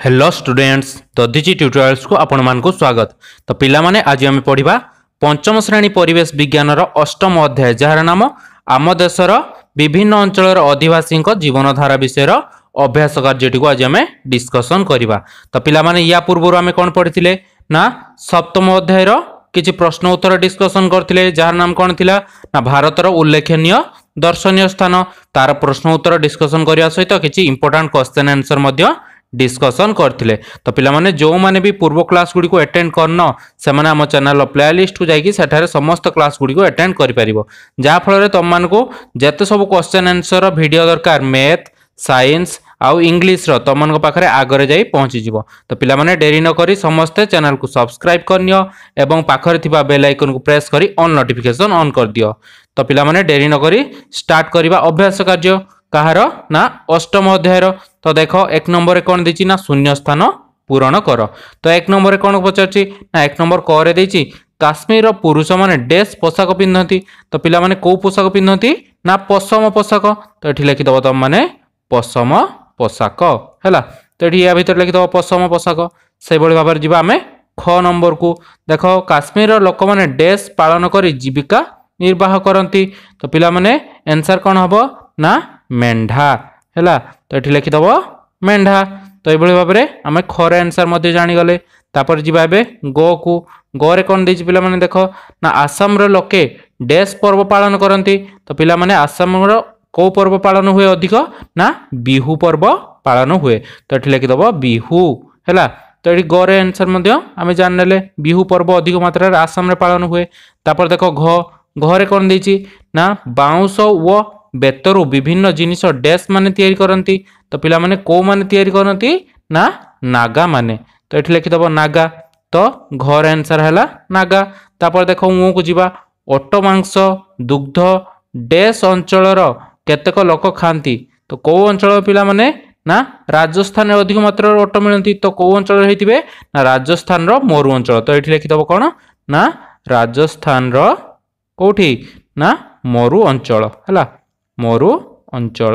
Hello students Dadhichi tutorials को आपण मानक स्वागत। तो पिला माने आज आम पढ़ा पंचम श्रेणी परिवेश विज्ञान अष्टम अध्याय जार नाम आम देशर विभिन्न अंचल अधिवासी जीवनधारा विषय अभ्यास कार्यटी को आज आम डिस्कसन करवा। तो पिला माने या पूर्व आम कौन पढ़ी ना सप्तम अध्याय किसी प्रश्न उत्तर डिस्कसन करते जार नाम कौन थिला ना भारतर उल्लेखनीय दर्शनीय स्थान तार प्रश्न उत्तर डिस्कसन करने सहित किसी इंपोर्टेंट क्वेश्चन आंसर डिस्कसन करथिले। तो पिला माने जो माने भी पूर्व क्लास गुडी को अटेंड करन से माने हम चैनल प्लेलिस्ट को जाई सेठारे समस्त क्लास गुडी को अटेंड करि परिबो जा फल रे तम मान को जते सब क्वेश्चन आंसर वीडियो दरकार मैथ साइंस आउ इंग्लिश रो तम मान को पाखरे आगरे जाई पहुंची जिवो। तो पिला माने देरी न करी समस्त चैनल को सब्सक्राइब करनियो एवं पाखरे थिबा बेल आइकन को प्रेस करी ऑन नोटिफिकेशन ऑन कर दियो। तो पिला माने देरी न करी स्टार्ट करबा अभ्यास कार्य कहार ना अष्टम अध्याय। तो देखो एक नंबर कौन देछि ना शून्य स्थान पूरण कर। तो एक नंबर कौन पचारछि ना एक नंबर क रे देछि काश्मीर पुरुष माने डेस पोशाक पिंधती। तो पिला माने को पोशाक पिंधती ना पशम पोशाक। तो एठी लिखि दबो तम माने पशम पोशाक हैला। तो एठी या भीतर लिखि दबो पशम पोशाक। से बळी भाबर जिबा हमें ख नंबर को देखो काश्मीर लोक माने डेस पालन करी जीविका निर्वाह करती। तो पिला माने आंसर कौन हबो ना मेंढा हैला। तो ये लिखिदब मेंढा। तो ये भाव में आम खर आंसर मध्य जानीगले। तापर जी गो को गो रे कौन देछि पिला माने देखो ना आसाम रो लोके डेस पर्व पालन करती। तो पिला माने आसाम रो को पर्व पालन हुए अधिक ना बिहू पर्व पालन हुए। तो ये लिखिदब बिहू हैला। तो ये गो रे आंसर मध्य आम जान बिहू पर्व अधिक मात्रा रे आसाम रे पालन हुए। तापर देखो घ रे कौन देछि ना बाउंस व बेतरु विभिन्न जिनिस डेस माने तैयारी करती। तो पिला माने को माने तैयारी करती ना नागा माने। तो ये लिखिदब नागा। तो घर आंसर है नागा। तापर देखो मु को जीवा ओट मांस दुग्ध डेस अंचलर केतेक लोक खाती। तो कौ अंचल पिला माने ना राजस्थान अधिक मात्रा ओट मिलती। तो कौ अंचल होइतिबे ना राजस्थान रो मोरु अंचल। तो ये लिखिदब कौन ना राजस्थान रो कोठी ना मोरु अंचल हैला मोरु अंचल।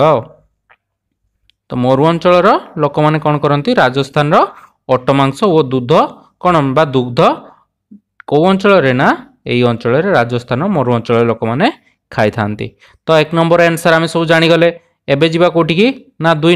तो मोरु अंचल लोक माने कौन करती राजस्थान ओट मांस और दूध कौन बा दुग्ध कौ अंचल रे ना यही अंचल रे राजस्थान मोरु अंचल लोक माने खाई थांती। तो एक नंबर आंसर आम सब जानीगले। एबे जीवा कोठी की ना दुई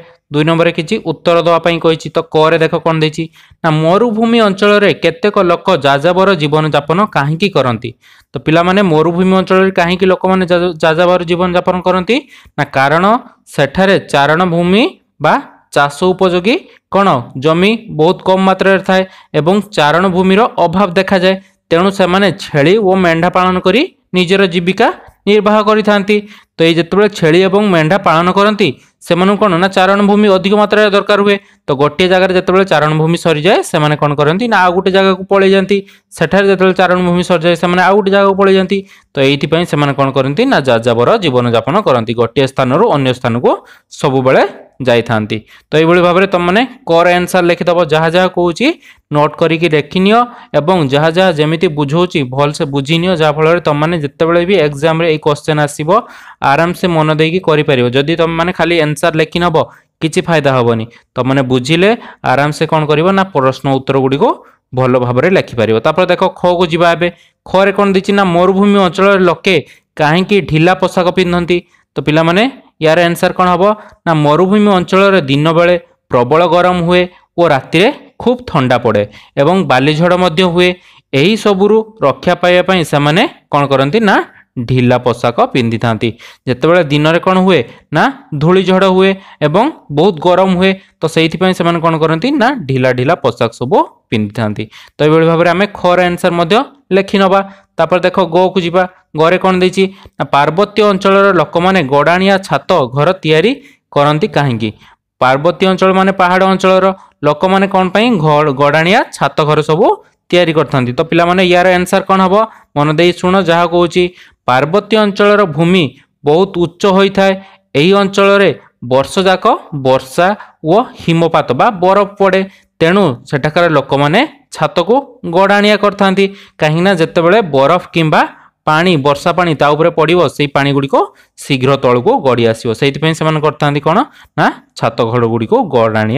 नंबर किछि उत्तर दवा पई कहिछि। तो क रे देखो कौन देछि ना मरुभूमि अंचल रे केतेक लोक जाजाबर जीवन यापन काहेकि करंती। तो पिला माने मरुभूमि अंचल रे काहेकि लोक माने जाजाबर जीवन यापन करंती ना कारण सेठारे चारण भूमि बा चाष उपयोगी कौन जमी बहुत कम मात्रा रे थाए एवं चारण भूमिर अभाव देखा जाए। तेणु से माने छेली और मेंढा पालन करी निजर जीविका निर्वाह करिथांती। तो ये जिते छेली और मेंढा पालन करती से कौन ना चारण भूमि अधिक मात्रा दरकार हुए। तो गोटे जगह जिते चारण भूमि सरी जाए से कौन करती ना आउ गोटे जगह को पलि जाती। सेठारे जिते चारण भूमि सरी जाए से आउ गोटे जगह को पलि जाती। तो ये से कौन करती ना जाजाबर जीवन यापन करती गोटे स्थान अन्य स्थान को सब बेले जाई थांती। तो ये भाव में तुम मैंने कर आंसर लिखिदब जहाँ जहाँ कहूँ नोट करके लिखिनियो एवं जहाँ जहाँ जमी बुझाऊँगी भल से बुझीनियो जहाँ फल तुम मैंने जिते भी एग्जाम रे क्वेश्चन आसो आराम से मन देकी करि जदि तुम मैंने खाली आंसर लिखि नब किछि फायदा हेनी। तुम मैंने बुझिले आराम से कौन कर ना प्रश्न उत्तर गुड़ी को भल भाव में लिखिपर। तापर देखो ख को जीवा एबे ख रे कौन देछि ना मरुभूमि अंचल लोके काहेकि ढिला पोशाक पिंधती। तो पिला माने यार आंसर कौन हम ना मरुभूमि अंचल दिन बेले प्रबल गरम हुए और राति रे खूब ठंडा पड़े एवं बालीझड़ मध्य हुए। यही सबुरु रक्षा पाइबा से माने कौन करती ना ढिला पोशाक पिंधि थांती। जितेबाला दिन में कौन हुए ना धूली झड़ हुए एवं बहुत गरम हुए। तो से कौन करती ना ढिला ढिला पोशाक सब पिंधि थांती। तो ये भाव में आम खर आंसर मध्य लिखि नबा। तापर देखो गो को जीवा गरे कौन देछि ना पार्वत्य अंचल लोक माने गड़ाणिया छात घर तैयारी करती कहीं। पार्वत्य अंचल माने पहाड़ अंचल लोक माने कौन पाई गड़ाणिया छात घर सब तैयारी करथांती। तो पिला माने यार आंसर कौन हम मन दे शुण जहाँ कहूँ पार्वत्य अंचल भूमि बहुत उच्च होता है। यही अंचल रे वर्ष जाक वर्षा व हिमपात बा बरफ पड़े। तेणु सेठाकार लोक माने छात को गड़ाणिया करथांती कहीं जितेबाला बरफ किंबा पानी वर्षा पानी ता उपरे पड़ो से पानी गुड़ी को शीघ्र तल को गड़ी आसो से करता कौन ना छात घर गुड़ी को गड़ाणिया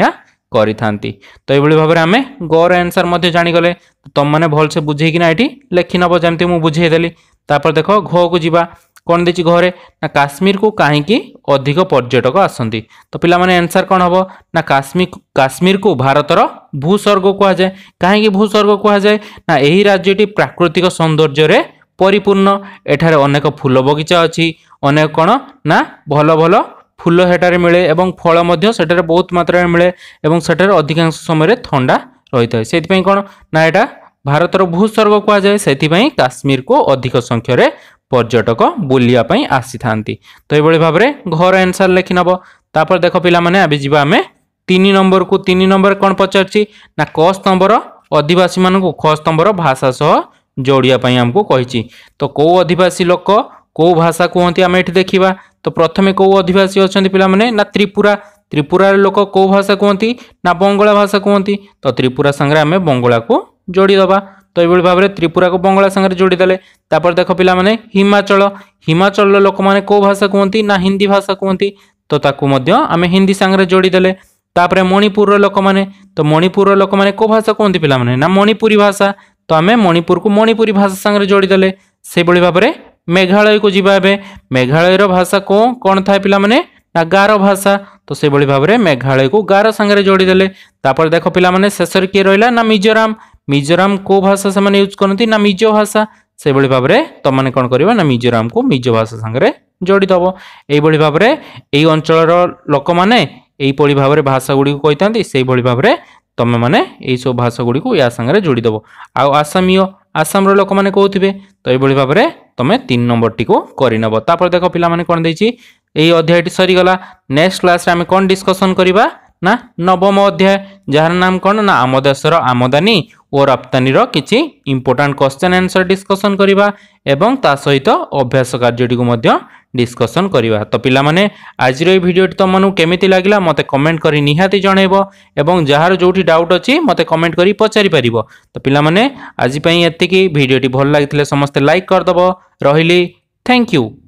କରିଥାନ୍ତି। ତ ଏଇଭଳି ଭାବରେ ଆମେ ଗର आंसर ମଧ୍ୟ ଜାଣିଗଲେ। तुम मैंने भलसे बुझेकिना ये लेखि नब जमी मुझे बुझेदेली। तापर देख घ को जीवा कौन देछि घरे ना काश्मीर को कहीं अधिक पर्यटक आसती। तो पिला माने आंसर कौन हम ना काश्मीर को भारतर भूस्वर्ग कहुए। कहीं भूस्वर्ग कहुए ना यही राज्यटी प्राकृतिक सौंदर्य परिपूर्ण। एठारे अनेक फूल बगीचा अच्छी, अनेक कौन ना भल भल फूल हेटारे मिले एवं फल मध्य सेटारे बहुत मात्रा मिले एवं सेटारे अधिकांश समय ठंडा रही है। से कौन ना यहाँ भारतर भूस्वर्ग कहुए। से काश्मीर को अधिक संख्यार पर्यटक बुलियापाई आसी था। तो ये भाव में घर आंसर लिखि नब। तापर देख पिला माने अभी जीवा आमे 3 नंबर को। 3 नंबर कौन पचारछि ना क स्तंभर आदिवासी मानक ख स्तंभर भाषा सह जोड़ियापाई आमको कही। तो कौ आदिवासी लोक कौ भाषा कहते आम ये देखा। तो प्रथमे कौ आदिवासी अच्छा पिला माने ना त्रिपुरा। त्रिपुरार लोक कौ भाषा कहती ना बंगला भाषा कहती। तो त्रिपुरा संगे आम बंगला को जोड़ीदबा। तो ये भाव में त्रिपुरा को बंगला संगे जोड़ीदेले। तापर देख पिला माने हिमाचल। हिमाचल लोक माने कौ भाषा कहती ना हिंदी भाषा कहती। तो ताकू मध्य आम हिंदी संगे जोड़ीदेले। तापर मणिपुर लोक माने तो मणिपुर लोक माने कौ भाषा कहती पिला माने ना मणिपुरी भाषा। तो आम मणिपुर को मणिपुरी भाषा संगे जोड़ीदेले। से भाव में मेघालय को जीवा। मेघालयर भाषा कौन था पिला माने ना गारो भाषा। तो से भाव में मेघालय को गारो संगे जोड़ीदेले। तापर देख पिला माने शेष किए रहा ना मिजोराम। मिजोराम को भाषा से यूज करती ना मिजो भाषा। से भाव में तुम मैंने कौन करवा ना मिजोराम को मिजो भाषा संगे जोड़ीदब। यही भाव में यही अंचल लोक मैंने यही भाव में भाषा गुड़ी को कही से भाव में तुम मैंने यही सब भाषा गुड़ी को या संगे जोड़ीदब। आउ आसामीय आसाम लोक मैंने कहते। तो ये भाव में तुम 3 नंबर टी को करनब। तापर देख पिला माने कौन देछि यही अध्याय सरीगला। नेक्स्ट क्लास रे आम कौन डिस्कसन करवा ना नवम अध्याय जार नाम कौन ना आम देशर आमदानी और रप्तानी किछि इंपोर्टेंट क्वेश्चन आंसर डिस्कसन करवा एवं ता सहित अभ्यास कार्यटी को मध्य डिस्कसन करवा। तो पिला माने आज भिडियो तुम मानू केमिति लागला मते कमेंट करी निहाती जणैबो एवं जार जोठी डाउट अछि मते कमेंट करी पचारि परिबो। तो पिला माने आज पई एतिकी भिडियोटी भल लागिथिले समस्त लाइक कर दबो। रहिली थैंक यू।